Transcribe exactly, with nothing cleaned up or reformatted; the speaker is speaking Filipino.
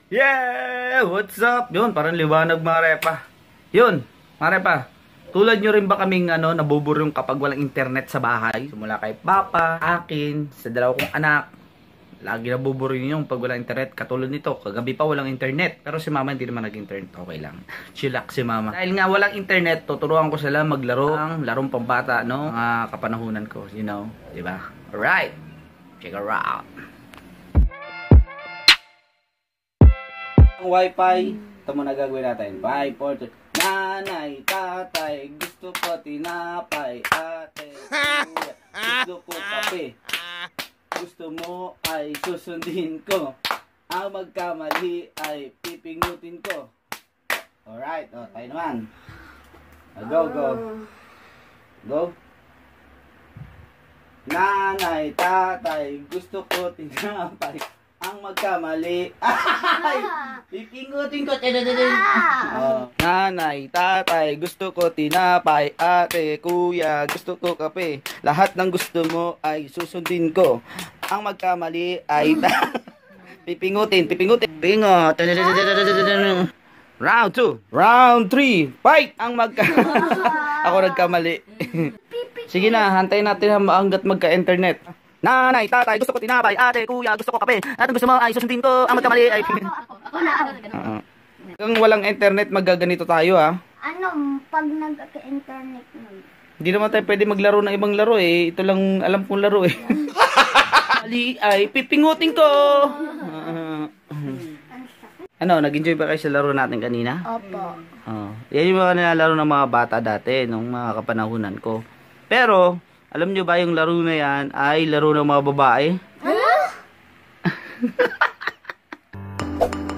Yeah! What's up? Yun, parang liwanag mga repa. Yun, mga repa. Tulad nyo rin ba kaming ano, nabuburyong kapag walang internet sa bahay? Simula kay Papa, akin, sa dalawa kong anak. Lagi nabuburyong yung pag walang internet. Katulad nito, kagabi pa walang internet. Pero si Mama hindi naman nag-internet. Okay lang. Chillax si Mama. Dahil nga walang internet, tuturuan ko sila maglaro ang larong pambata, no? Mga kapanahunan ko, you know? Diba? Alright. Check her out. Ang wifi, ito muna gagawin natin. five, four, three. Nanay, tatay, gusto ko tinapay, ate, kuya, gusto ko kape. Gusto mo ay susundin ko. Ang magkamali ay pipingutin ko. Alright, o, tayo naman. Go, go. Go. Nanay, tatay, gusto ko tinapay. Ang magkamali ay pipingutin ko. Oh. Nanay, tatay, gusto ko tinapay. Ate, kuya, gusto ko kape. Lahat ng gusto mo ay susundin ko. Ang magkamali ay pipingutin, pipingutin. Pingot. Round two. Round three. Fight! Ang magkamali. Ako nagkamali. Sige na, hantayin natin hanggat magka-internet. Nanay, tatay, gusto ko tinapay. Ate, kuya, gusto ko kape. At ang gusto mo ay susundin ko. Ang magkamali ay uh, kung walang internet, magaganito tayo ha. Ano, pag nag-internet nun? Hindi naman tayo pwede maglaro ng ibang laro eh. Ito lang alam kong laro eh. Ali ay pipingutin ko. Uh, ano, nag-enjoy ba kayo sa laro natin kanina? Opo. Oh, yan yung mga nilalaro ng mga bata dati, nung mga kapanahunan ko. Pero, alam nyo ba yung laro na yan ay laro ng mga babae? Huh?